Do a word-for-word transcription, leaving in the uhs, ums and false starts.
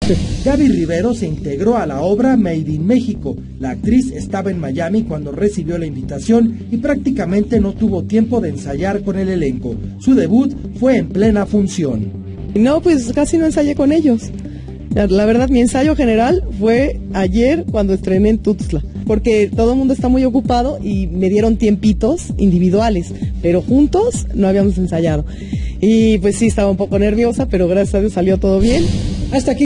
Gaby Rivero se integró a la obra Made in México. La actriz estaba en Miami cuando recibió la invitación y prácticamente no tuvo tiempo de ensayar con el elenco. Su debut fue en plena función. No, pues casi no ensayé con ellos. La verdad, mi ensayo general fue ayer cuando estrené en Tuxtla, porque todo el mundo está muy ocupado y me dieron tiempitos individuales, pero juntos no habíamos ensayado. Y pues sí, estaba un poco nerviosa, pero gracias a Dios salió todo bien. Hasta aquí.